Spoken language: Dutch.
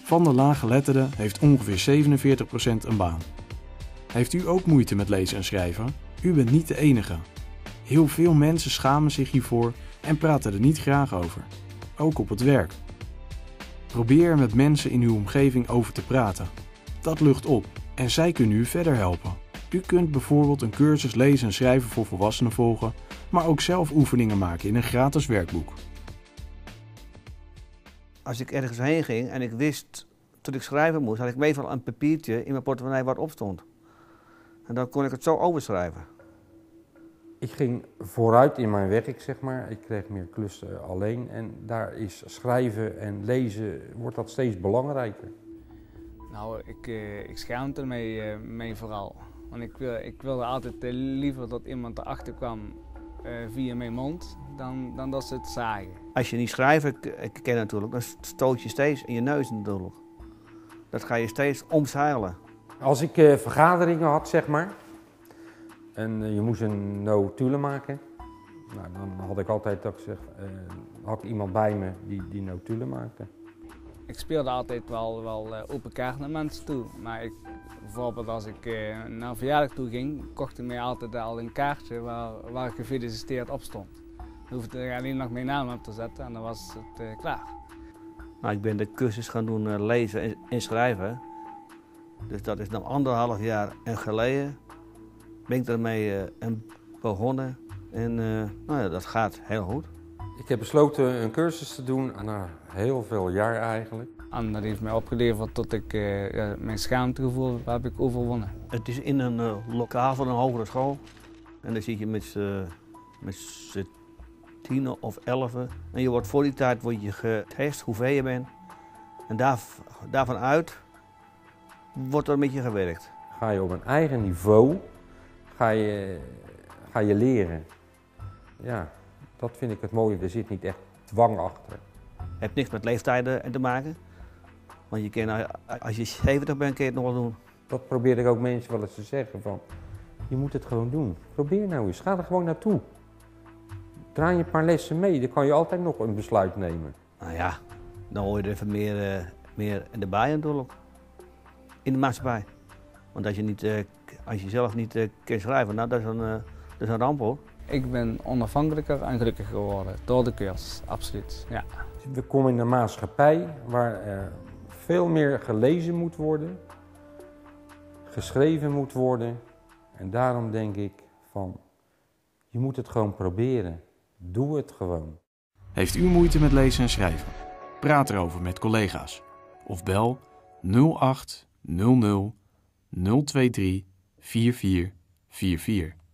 Van de laaggeletterden heeft ongeveer 47% een baan. Heeft u ook moeite met lezen en schrijven? U bent niet de enige. Heel veel mensen schamen zich hiervoor en praten er niet graag over. Ook op het werk. Probeer er met mensen in uw omgeving over te praten. Dat lucht op en zij kunnen u verder helpen. U kunt bijvoorbeeld een cursus lezen en schrijven voor volwassenen volgen, maar ook zelf oefeningen maken in een gratis werkboek. Als ik ergens heen ging en ik wist dat ik schrijven moest, had ik meestal een papiertje in mijn portemonnee waar het op stond. En dan kon ik het zo overschrijven. Ik ging vooruit in mijn werk, zeg maar. Ik kreeg meer klussen alleen en daar is schrijven en lezen, wordt dat steeds belangrijker. Nou, ik schaamde ermee mee vooral. Want ik wilde altijd liever dat iemand erachter kwam via mijn mond dan dat ze het zagen. Als je niet schrijven kan natuurlijk, dan stoot je steeds in je neus natuurlijk. Dat ga je steeds omzeilen. Als ik vergaderingen had, zeg maar, en je moest een notulen maken, nou, dan had ik altijd dat ik zeg, had ik iemand bij me die notulen maakte. Ik speelde altijd wel open kaart naar mensen toe. Maar bijvoorbeeld als ik naar een verjaardag toe ging, kocht ik mij altijd al een kaartje waar gefeliciteerd op stond. Dan hoefde ik alleen nog mijn naam op te zetten en dan was het klaar. Nou, ik ben de cursus gaan doen lezen en schrijven. Dus dat is dan 1,5 jaar geleden. Ben ik daarmee begonnen en nou ja, dat gaat heel goed. Ik heb besloten een cursus te doen, na heel veel jaar eigenlijk. En dat heeft mij opgeleverd dat ik mijn schaamtegevoel heb ik overwonnen. Het is in een lokaal van een hogere school. En dan zit je met z'n 10 of 11. En je wordt voor die tijd getest hoeveel je bent. En daarvan uit wordt er met je gewerkt. Ga je op een eigen niveau, ga je leren. Ja, dat vind ik het mooie, er zit niet echt dwang achter. Het heeft niks met leeftijden te maken. Want je kan, als je 70 bent, kun je het nog wel doen. Dat probeer ik ook mensen wel eens te zeggen van, je moet het gewoon doen. Probeer nou eens, ga er gewoon naartoe. Draai je een paar lessen mee, dan kan je altijd nog een besluit nemen. Nou ja, dan hoor je er even meer erbij natuurlijk. In de maatschappij. Want als je zelf niet kan schrijven, nou, dat is een ramp hoor. Ik ben onafhankelijker en gelukkiger geworden door de cursus, absoluut. Ja. We komen in een maatschappij waar er veel meer gelezen moet worden, geschreven moet worden. En daarom denk ik van, je moet het gewoon proberen. Doe het gewoon. Heeft u moeite met lezen en schrijven? Praat erover met collega's. Of bel 0800 023 4444.